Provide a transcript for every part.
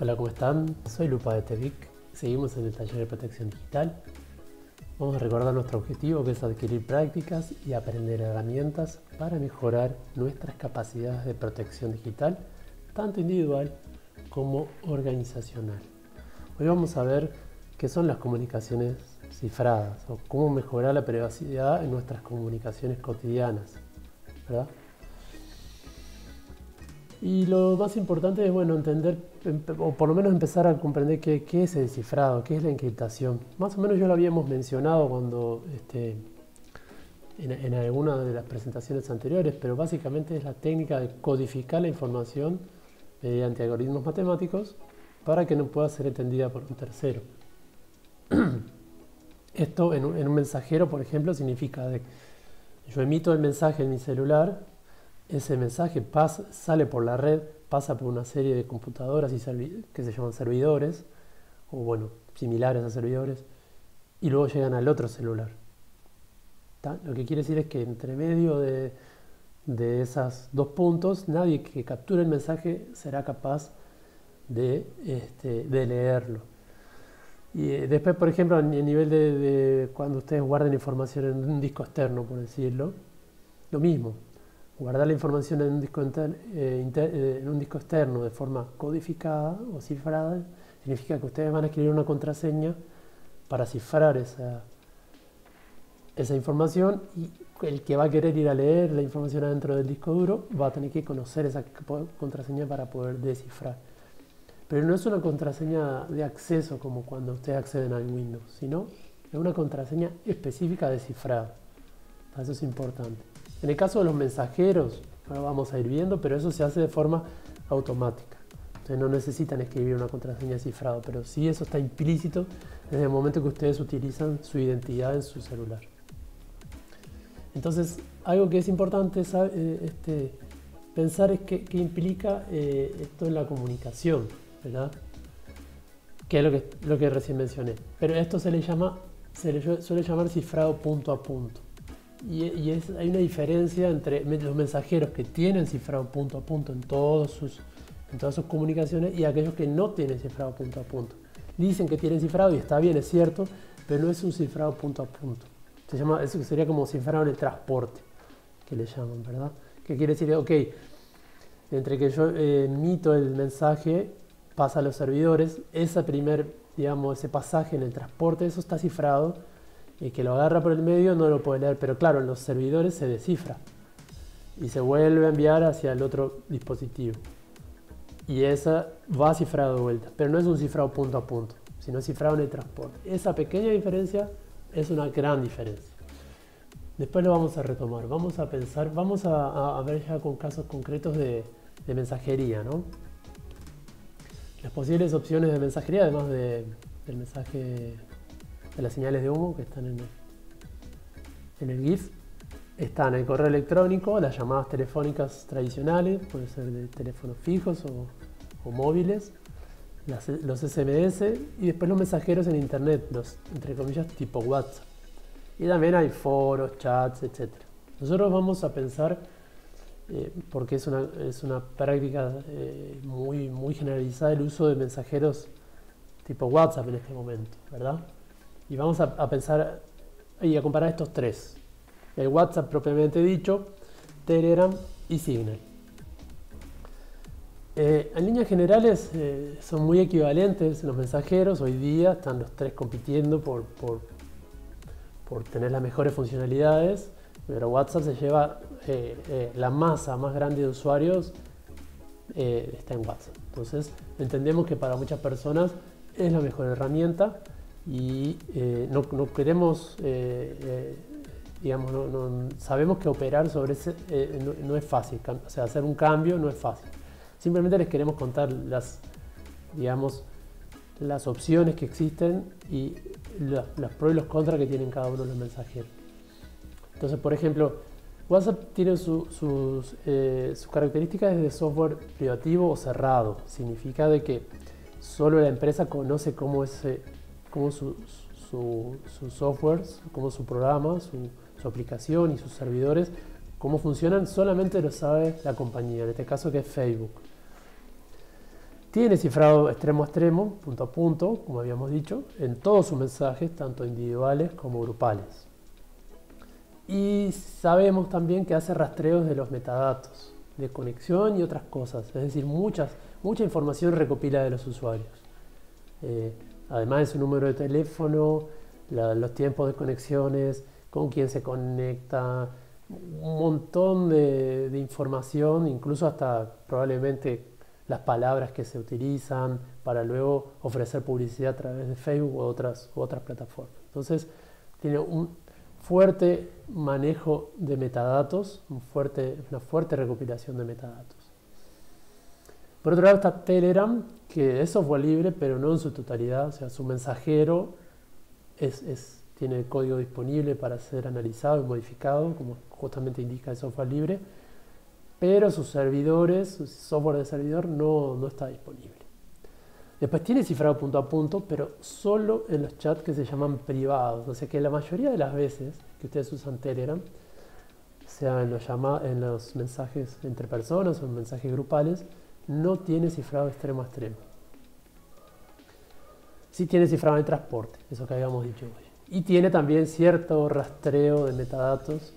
Hola, ¿cómo están? Soy Lupa de TEVIC. Seguimos en el taller de protección digital. Vamos a recordar nuestro objetivo, que es adquirir prácticas y aprender herramientas para mejorar nuestras capacidades de protección digital, tanto individual como organizacional. Hoy vamos a ver qué son las comunicaciones cifradas o cómo mejorar la privacidad en nuestras comunicaciones cotidianas, ¿verdad? Y lo más importante es, entender, o por lo menos empezar a comprender qué es el cifrado, qué es la encriptación. Más o menos ya lo habíamos mencionado cuando en alguna de las presentaciones anteriores, pero básicamente es la técnica de codificar la información mediante algoritmos matemáticos para que no pueda ser entendida por un tercero. Esto en un mensajero, por ejemplo, significa que yo emito el mensaje en mi celular. Ese mensaje sale por la red, pasa por una serie de computadoras que se llaman servidores, o similares a servidores, y luego llegan al otro celular. ¿Tá? Lo que quiere decir es que entre medio de esos dos puntos, nadie que capture el mensaje será capaz de leerlo. Y después, por ejemplo, a nivel de cuando ustedes guardan información en un disco externo, por decirlo, lo mismo. Guardar la información en un disco externo de forma codificada o cifrada significa que ustedes van a escribir una contraseña para cifrar esa información, y el que va a querer ir a leer la información adentro del disco duro va a tener que conocer esa contraseña para poder descifrar. Pero no es una contraseña de acceso como cuando ustedes acceden al Windows, sino es una contraseña específica de cifrado. Eso es importante. En el caso de los mensajeros, ahora vamos a ir viendo, pero eso se hace de forma automática. Ustedes no necesitan escribir una contraseña de cifrado, pero sí eso está implícito desde el momento que ustedes utilizan su identidad en su celular. Entonces, algo que es importante pensar es qué implica esto en la comunicación, ¿verdad? Que es lo que recién mencioné. Pero esto se le suele llamar cifrado punto a punto. Hay una diferencia entre los mensajeros que tienen cifrado punto a punto en todas sus comunicaciones y aquellos que no tienen cifrado punto a punto. Dicen que tienen cifrado y está bien, es cierto, pero no es un cifrado punto a punto. Eso sería como cifrado en el transporte, que le llaman, ¿verdad? Que quiere decir, entre que yo emito el mensaje, pasa a los servidores, ese pasaje en el transporte, eso está cifrado. Y que lo agarra por el medio no lo puede leer, pero claro, en los servidores se descifra y se vuelve a enviar hacia el otro dispositivo, y esa va cifrado de vuelta, pero no es un cifrado punto a punto, sino cifrado en el transporte. Esa pequeña diferencia es una gran diferencia. Después lo vamos a retomar, vamos a pensar, vamos a ver ya con casos concretos de mensajería, ¿no? Las posibles opciones de mensajería, además del mensaje de las señales de humo que están en el GIF, están el correo electrónico, las llamadas telefónicas tradicionales, pueden ser de teléfonos fijos o móviles, los SMS, y después los mensajeros en internet, los entre comillas tipo WhatsApp. Y también hay foros, chats, etc. Nosotros vamos a pensar, porque es una práctica muy generalizada, el uso de mensajeros tipo WhatsApp en este momento, ¿verdad? Y vamos a pensar y a comparar estos tres: el WhatsApp propiamente dicho, Telegram y Signal. En líneas generales son muy equivalentes los mensajeros. Hoy día están los tres compitiendo por tener las mejores funcionalidades, pero WhatsApp se lleva la masa más grande de usuarios, está en WhatsApp. Entonces entendemos que para muchas personas es la mejor herramienta. Y no queremos, sabemos que operar sobre ese no es fácil, hacer un cambio no es fácil. Simplemente les queremos contar las opciones que existen y los pros y los contras que tienen cada uno de los mensajeros. Entonces, por ejemplo, WhatsApp tiene sus características de software privativo o cerrado. Significa de que solo la empresa conoce cómo su software, cómo su programa, su aplicación y sus servidores, cómo funcionan, solamente lo sabe la compañía, en este caso que es Facebook. Tiene cifrado extremo a extremo, punto a punto, como habíamos dicho, en todos sus mensajes, tanto individuales como grupales. Y sabemos también que hace rastreos de los metadatos, de conexión y otras cosas, es decir, mucha información recopila de los usuarios. Además de su número de teléfono, los tiempos de conexiones, con quién se conecta, un montón de información, incluso hasta probablemente las palabras que se utilizan para luego ofrecer publicidad a través de Facebook u otras plataformas. Entonces, tiene un fuerte manejo de metadatos, una fuerte recopilación de metadatos. Por otro lado está Telegram, que es software libre, pero no en su totalidad, o sea, su mensajero tiene el código disponible para ser analizado y modificado, como justamente indica el software libre, pero sus servidores, su software de servidor no está disponible. Después tiene cifrado punto a punto, pero solo en los chats que se llaman privados, o sea que la mayoría de las veces que ustedes usan Telegram, sea en los mensajes entre personas o en mensajes grupales, no tiene cifrado extremo a extremo. Sí tiene cifrado en transporte, eso que habíamos dicho hoy. Y tiene también cierto rastreo de metadatos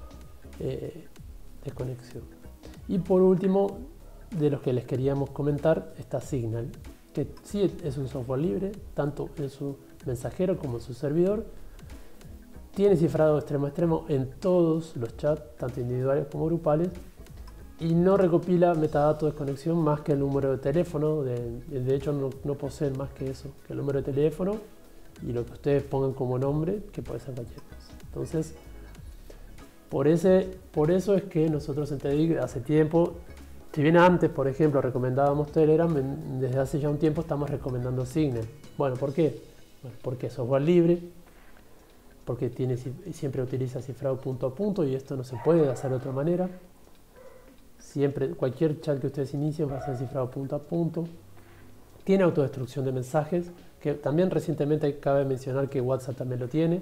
de conexión. Y por último, de los que les queríamos comentar, está Signal, que sí es un software libre, tanto en su mensajero como en su servidor. Tiene cifrado extremo a extremo en todos los chats, tanto individuales como grupales, y no recopila metadatos de conexión más que el número de teléfono. De hecho, no poseen más que eso, que el número de teléfono y lo que ustedes pongan como nombre, que puede ser cualquier cosa. Entonces, por eso es que nosotros en TEDIC hace tiempo, si bien antes, por ejemplo, recomendábamos Telegram, desde hace ya un tiempo estamos recomendando Signal. Bueno, ¿por qué? Bueno, porque es software libre, porque siempre utiliza cifrado punto a punto y esto no se puede hacer de otra manera. Siempre, cualquier chat que ustedes inicien va a ser cifrado punto a punto. Tiene autodestrucción de mensajes, que también recientemente cabe mencionar que WhatsApp también lo tiene.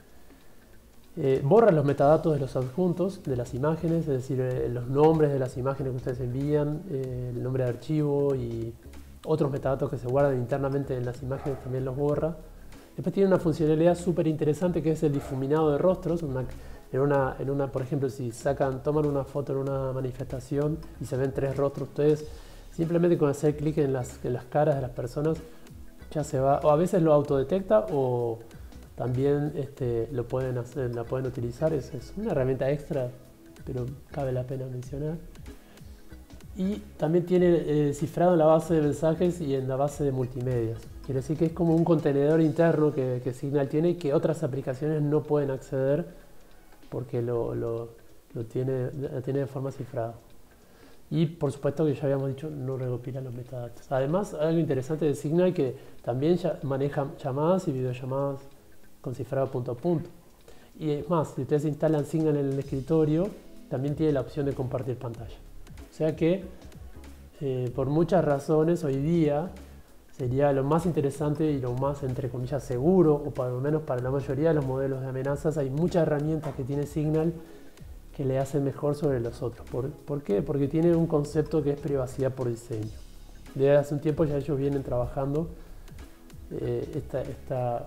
Borra los metadatos de los adjuntos, de las imágenes, es decir, los nombres de las imágenes que ustedes envían, el nombre de archivo y otros metadatos que se guardan internamente en las imágenes también los borra. Después tiene una funcionalidad súper interesante que es el difuminado de rostros. Por ejemplo, si toman una foto en una manifestación y se ven 3 rostros, ustedes simplemente con hacer clic en las caras de las personas ya se va, o a veces lo autodetecta o también la pueden utilizar. Es una herramienta extra, pero cabe la pena mencionar. Y también tiene cifrado en la base de mensajes y en la base de multimedias. Quiere decir que es como un contenedor interno que Signal tiene y que otras aplicaciones no pueden acceder porque lo tiene de forma cifrada. Y por supuesto que ya habíamos dicho, no recopila los metadatos. Además, algo interesante de Signal que también ya maneja llamadas y videollamadas con cifrado punto a punto. Y es más, si ustedes instalan Signal en el escritorio, también tiene la opción de compartir pantalla. O sea que por muchas razones hoy día sería lo más interesante y lo más, entre comillas, seguro, o por lo menos para la mayoría de los modelos de amenazas, hay muchas herramientas que tiene Signal que le hacen mejor sobre los otros. ¿Por qué? Porque tiene un concepto que es privacidad por diseño. Desde hace un tiempo ya ellos vienen trabajando esta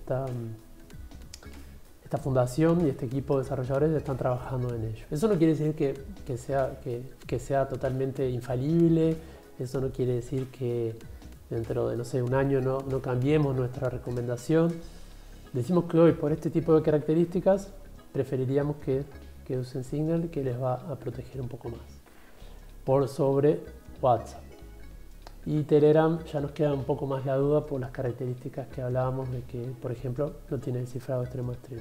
fundación y este equipo de desarrolladores están trabajando en ello. Eso no quiere decir que sea totalmente infalible, eso no quiere decir que dentro de, no sé, un año no cambiemos nuestra recomendación. Decimos que hoy, por este tipo de características, preferiríamos que usen Signal, que les va a proteger un poco más por sobre WhatsApp. Y Telegram ya nos queda un poco más la duda por las características que hablábamos de que, por ejemplo, no tiene el cifrado extremo a extremo.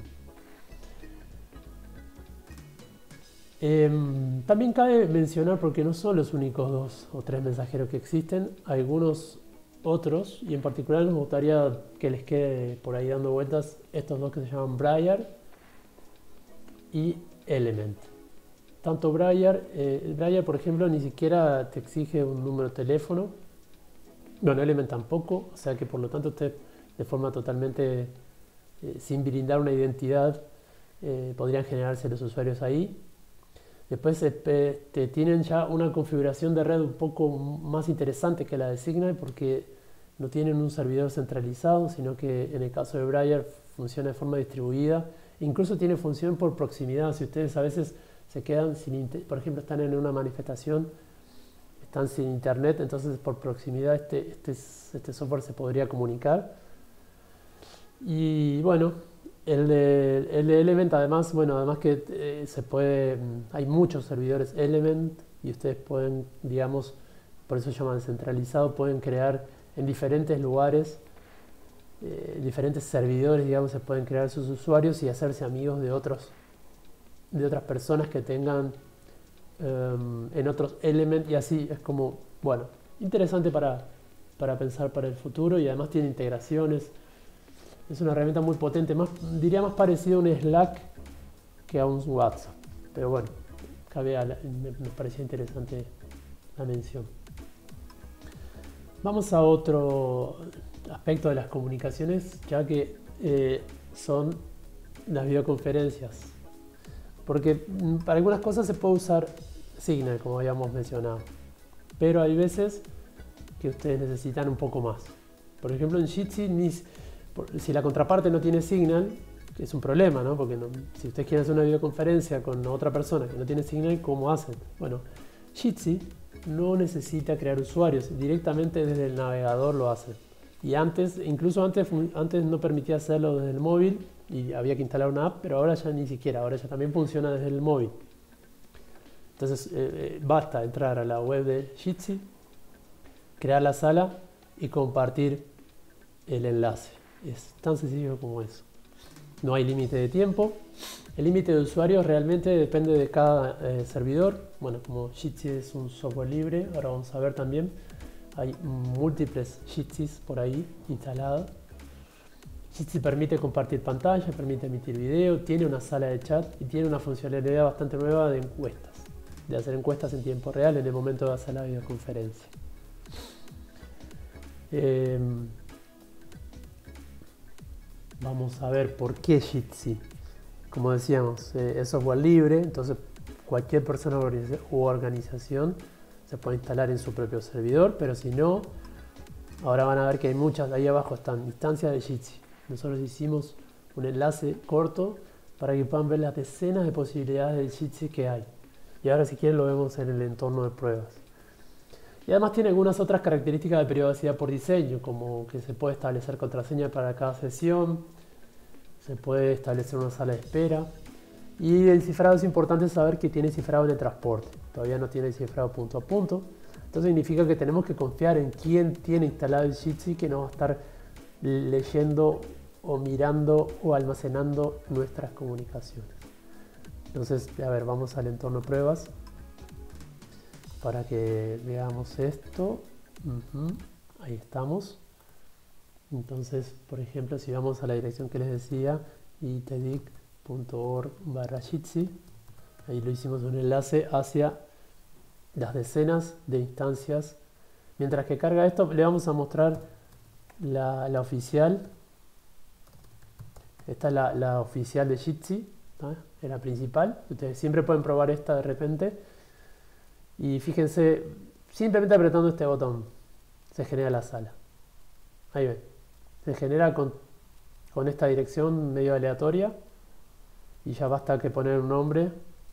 También cabe mencionar, porque no son los únicos 2 o 3 mensajeros que existen, algunos otros, y en particular nos gustaría que les quede por ahí dando vueltas estos 2 que se llaman Briar y Element. Tanto Briar, por ejemplo, ni siquiera te exige un número de teléfono. Bueno, Element tampoco, o sea que por lo tanto usted de forma totalmente sin brindar una identidad podrían generarse los usuarios ahí. Después tienen ya una configuración de red un poco más interesante que la de Signal porque no tienen un servidor centralizado, sino que en el caso de Braille funciona de forma distribuida. Incluso tiene función por proximidad. Si ustedes a veces se quedan sin, por ejemplo, están en una manifestación, están sin internet, entonces por proximidad este software se podría comunicar. Y bueno, el de Element además, bueno, además que se puede, hay muchos servidores Element y ustedes pueden, digamos, por eso se llaman centralizado, pueden crear en diferentes lugares, diferentes servidores, digamos, se pueden crear sus usuarios y hacerse amigos de otras personas que tengan en otros Element y así es como, bueno, interesante para pensar para el futuro y además tiene integraciones. Es una herramienta muy potente, diría más parecido a un Slack que a un WhatsApp. Pero bueno, me parecía interesante la mención. Vamos a otro aspecto de las comunicaciones, ya que son las videoconferencias. Porque para algunas cosas se puede usar Signal, como habíamos mencionado. Pero hay veces que ustedes necesitan un poco más. Por ejemplo, en Jitsi, si la contraparte no tiene Signal, es un problema, ¿no? Porque si ustedes quieren hacer una videoconferencia con otra persona que no tiene Signal, ¿cómo hacen? Bueno, Jitsi no necesita crear usuarios, directamente desde el navegador lo hacen. Y incluso antes no permitía hacerlo desde el móvil y había que instalar una app, pero ahora ya ni siquiera, ahora ya también funciona desde el móvil. Entonces basta entrar a la web de Jitsi, crear la sala y compartir el enlace. Es tan sencillo como eso. No hay límite de tiempo. El límite de usuarios realmente depende de cada servidor. Bueno, como Jitsi es un software libre, ahora vamos a ver también. Hay múltiples Jitsis por ahí instalados. Jitsi permite compartir pantalla, permite emitir video, tiene una sala de chat y tiene una funcionalidad bastante nueva de encuestas. De hacer encuestas en tiempo real en el momento de hacer la videoconferencia. Vamos a ver por qué Jitsi. Como decíamos, es software libre, entonces cualquier persona u organización se puede instalar en su propio servidor, pero si no, ahora van a ver que hay muchas, ahí abajo están instancias de Jitsi. Nosotros hicimos un enlace corto para que puedan ver las decenas de posibilidades de Jitsi que hay. Y ahora si quieren lo vemos en el entorno de pruebas. Y además tiene algunas otras características de privacidad por diseño, como que se puede establecer contraseña para cada sesión, se puede establecer una sala de espera. Y el cifrado es importante saber que tiene cifrado en el transporte, todavía no tiene cifrado punto a punto. Entonces significa que tenemos que confiar en quién tiene instalado el Jitsi, que no va a estar leyendo o mirando o almacenando nuestras comunicaciones. Entonces, a ver, vamos al entorno pruebas para que veamos esto. Ahí estamos. Entonces, por ejemplo, si vamos a la dirección que les decía, itedic.org/Jitsi, ahí lo hicimos un enlace hacia las decenas de instancias. Mientras que carga esto, le vamos a mostrar la oficial. Esta es la oficial de Jitsi, ¿no? Es la principal. Ustedes siempre pueden probar esta de repente. Y fíjense, simplemente apretando este botón se genera la sala. Ahí ven. Se genera con esta dirección medio aleatoria. Y ya basta que poner un nombre.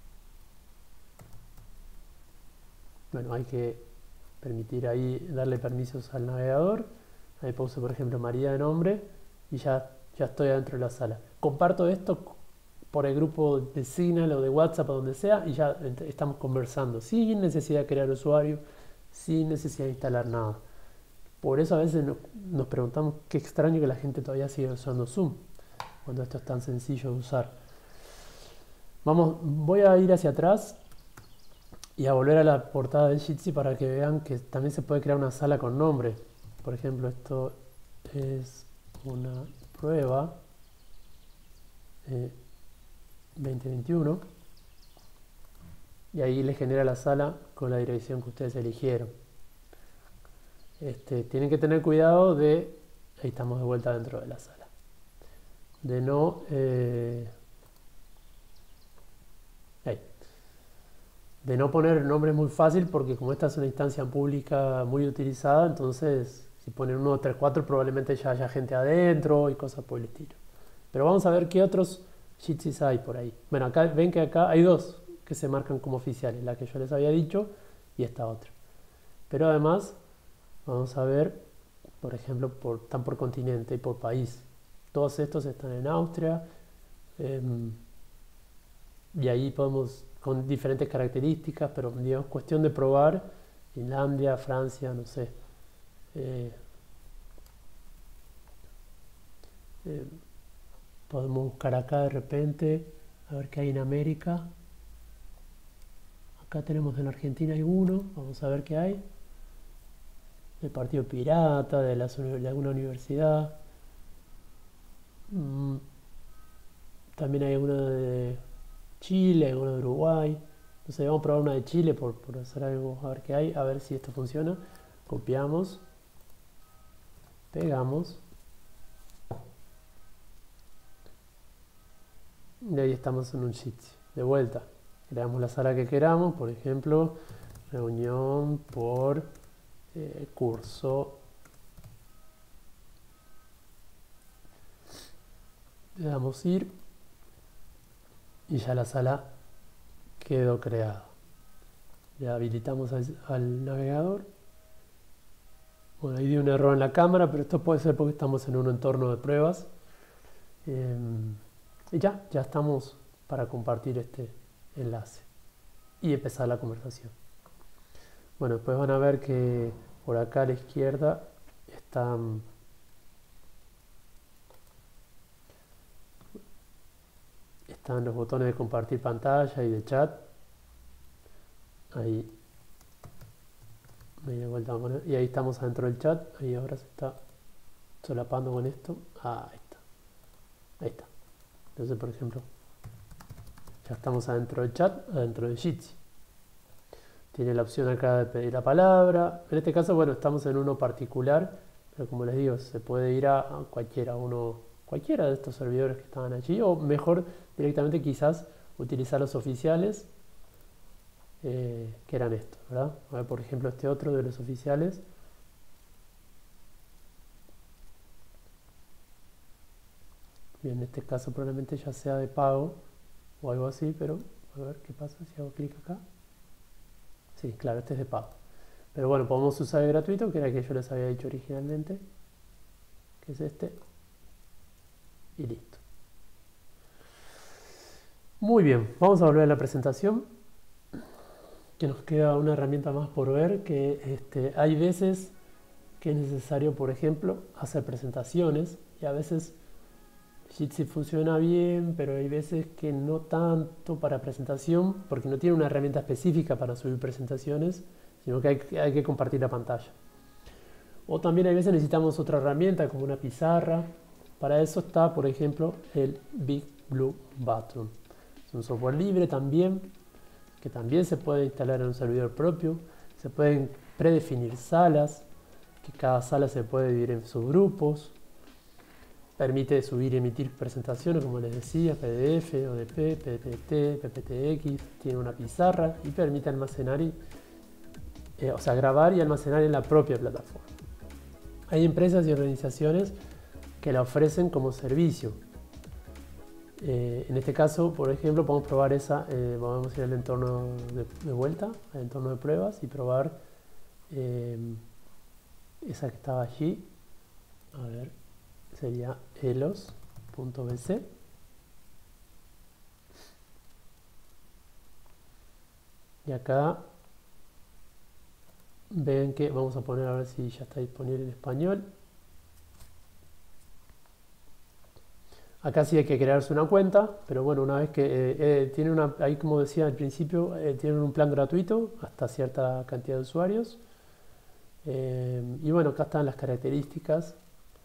Bueno, hay que permitir ahí, darle permisos al navegador. Ahí puse, por ejemplo, María de nombre. Y ya estoy adentro de la sala. Comparto esto por el grupo de Signal o de WhatsApp o donde sea y ya estamos conversando sin necesidad de crear usuario, sin necesidad de instalar nada. Por eso a veces nos preguntamos qué extraño que la gente todavía siga usando Zoom cuando esto es tan sencillo de usar. Voy a ir hacia atrás y a volver a la portada de Jitsi para que vean que también se puede crear una sala con nombre. Por ejemplo, esto es una prueba 2021 y ahí les genera la sala con la dirección que ustedes eligieron. Tienen que tener cuidado ahí estamos de vuelta dentro de la sala, de de no poner nombres muy fácil, porque como esta es una instancia pública muy utilizada, entonces si ponen 1, 3, 4 probablemente ya haya gente adentro y cosas por el estilo. Pero vamos a ver qué otros Jitsis hay por ahí. Bueno, acá ven que acá hay dos que se marcan como oficiales, la que yo les había dicho y esta otra. Pero además vamos a ver, por ejemplo, están por continente y por país. Todos estos están en Austria, y ahí podemos, con diferentes características, pero digamos, cuestión de probar, Finlandia, Francia, no sé. Eh, eh, Podemos buscar acá de repente, a ver qué hay en América. Acá tenemos en Argentina hay uno, vamos a ver qué hay. Del Partido Pirata, de alguna universidad. También hay uno de Chile, hay uno de Uruguay. Entonces vamos a probar una de Chile por hacer algo, a ver qué hay, a ver si esto funciona. Copiamos, pegamos. Y ahí estamos en un Jitsi. De vuelta, creamos la sala que queramos, por ejemplo, reunión por curso. Le damos ir y ya la sala quedó creada. Le habilitamos al navegador. Bueno, ahí dio un error en la cámara, pero esto puede ser porque estamos en un entorno de pruebas. Y ya estamos para compartir este enlace y empezar la conversación. Bueno, después van a ver que por acá a la izquierda están los botones de compartir pantalla y de chat. Ahí media vuelta vamos a poner, y ahí estamos adentro del chat. Ahí ahora se está solapando con esto. Ahí está. Ahí está. Entonces, por ejemplo, ya estamos adentro del chat, adentro de Jitsi. Tiene la opción acá de pedir la palabra. En este caso, bueno, estamos en uno particular, pero como les digo, se puede ir a cualquiera de estos servidores que estaban allí, o mejor, directamente quizás utilizar los oficiales, que eran estos, ¿verdad? A ver, por ejemplo, este otro de los oficiales. Bien, en este caso probablemente ya sea de pago o algo así, pero a ver qué pasa si hago clic acá. Sí, claro, este es de pago. Pero bueno, podemos usar el gratuito, que era el que yo les había dicho originalmente, que es este. Y listo. Muy bien, vamos a volver a la presentación, que nos queda una herramienta más por ver, que hay veces que es necesario, por ejemplo, hacer presentaciones, y a veces Jitsi funciona bien, pero hay veces que no tanto para presentación, porque no tiene una herramienta específica para subir presentaciones, sino que hay que compartir la pantalla. O también hay veces necesitamos otra herramienta, como una pizarra. Para eso está, por ejemplo, el Big Blue Button. Es un software libre también, que también se puede instalar en un servidor propio. Se pueden predefinir salas, que cada sala se puede dividir en subgrupos. Permite subir y emitir presentaciones, como les decía, PDF, ODP, PPT, PPTX. Tiene una pizarra y permite almacenar grabar y almacenar en la propia plataforma. Hay empresas y organizaciones que la ofrecen como servicio. En este caso, por ejemplo, podemos probar esa, vamos a ir al entorno de vuelta, al entorno de pruebas, y probar esa que estaba allí. A ver, sería elos.bc. Y acá ven que vamos a poner a ver si ya está disponible en español. Acá sí hay que crearse una cuenta, pero bueno, una vez que tiene ahí como decía al principio, tienen un plan gratuito hasta cierta cantidad de usuarios. Y bueno, acá están las características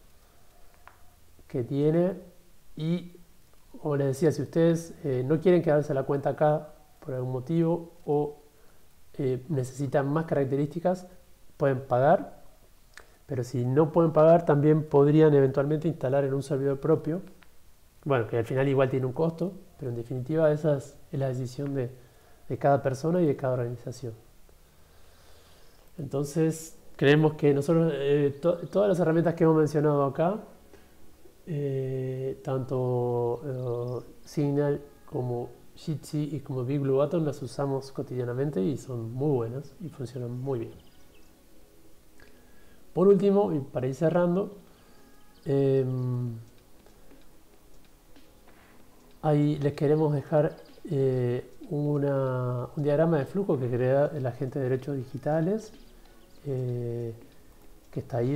que tiene. Y como les decía, si ustedes no quieren quedarse la cuenta acá por algún motivo o necesitan más características, pueden pagar. Pero si no pueden pagar, también podrían eventualmente instalar en un servidor propio. Bueno, que al final igual tiene un costo, pero en definitiva esa es la decisión de de cada persona y de cada organización. Entonces, creemos que nosotros, todas las herramientas que hemos mencionado acá, tanto Signal como Jitsi y como Big Blue Button, las usamos cotidianamente y son muy buenas y funcionan muy bien. Por último, y para ir cerrando, ahí les queremos dejar un diagrama de flujo que crea el agente de derechos digitales, que está ahí,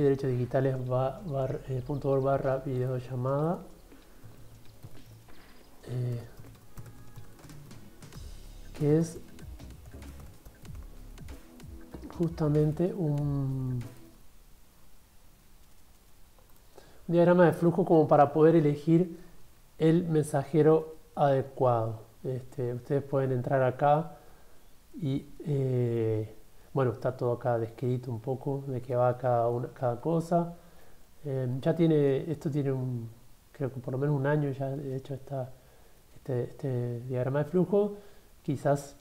derechosdigitales.org/videollamada. Que es justamente un diagrama de flujo como para poder elegir el mensajero adecuado. Ustedes pueden entrar acá y bueno, está todo acá descrito un poco de qué va cada cosa. Esto tiene creo que por lo menos un año ya de hecho está este diagrama de flujo. Quizás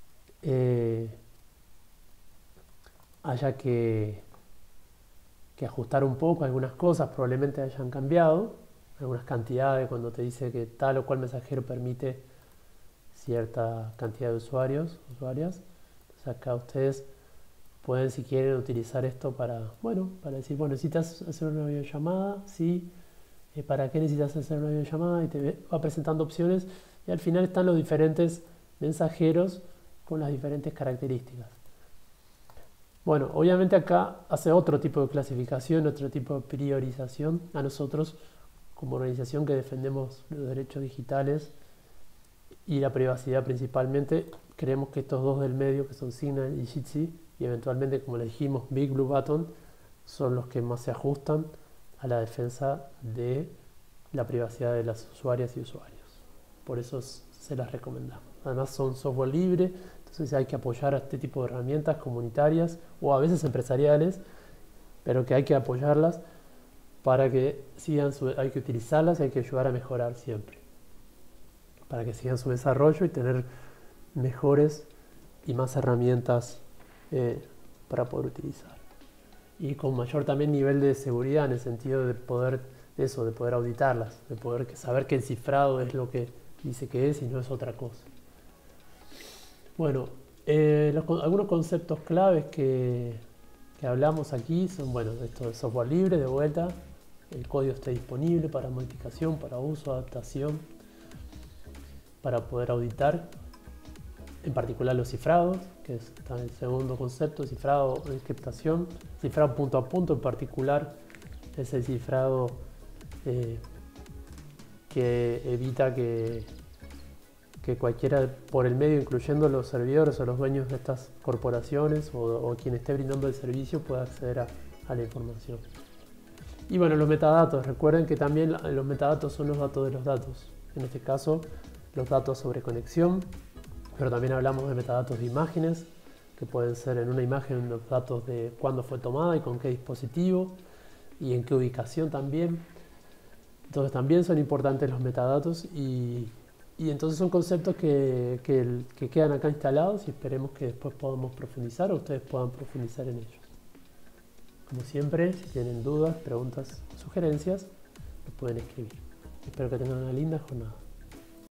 haya que ajustar un poco algunas cosas, probablemente hayan cambiado algunas cantidades cuando te dice que tal o cual mensajero permite cierta cantidad de usuarias. Entonces acá ustedes pueden, si quieren, utilizar esto para decir, bueno, ¿necesitas hacer una videollamada? Sí. ¿Para qué necesitas hacer una videollamada? Y te va presentando opciones y al final están los diferentes mensajeros con las diferentes características. Bueno, obviamente acá hace otro tipo de clasificación, otro tipo de priorización. A nosotros, como organización que defendemos los derechos digitales y la privacidad principalmente, creemos que estos dos del medio, que son Signal y Jitsi, y eventualmente, como le dijimos, Big Blue Button, son los que más se ajustan a la defensa de la privacidad de las usuarias y usuarios. Por eso se las recomendamos. Además son software libre, entonces hay que apoyar a este tipo de herramientas comunitarias o a veces empresariales, pero que hay que apoyarlas para que sigan hay que utilizarlas y hay que ayudar a mejorar siempre, para que sigan su desarrollo y tener mejores y más herramientas para poder utilizar. Y con mayor también nivel de seguridad en el sentido de poder auditarlas, de poder saber que el cifrado es lo que dice que es y no es otra cosa. Bueno, algunos conceptos claves que hablamos aquí son, bueno, esto de software libre, de vuelta, el código esté disponible para modificación, para uso, adaptación, para poder auditar, en particular los cifrados, que está en el segundo concepto, cifrado o encriptación, cifrado punto a punto en particular, es el cifrado que evita que cualquiera por el medio, incluyendo los servidores o los dueños de estas corporaciones o quien esté brindando el servicio, pueda acceder a la información. Y bueno, los metadatos, recuerden que también los metadatos son los datos de los datos, en este caso los datos sobre conexión, pero también hablamos de metadatos de imágenes, que pueden ser en una imagen los datos de cuándo fue tomada y con qué dispositivo y en qué ubicación también. Entonces también son importantes los metadatos y entonces son conceptos que quedan acá instalados y esperemos que después podamos profundizar o ustedes puedan profundizar en ellos. Como siempre, si tienen dudas, preguntas o sugerencias, lo pueden escribir. Espero que tengan una linda jornada.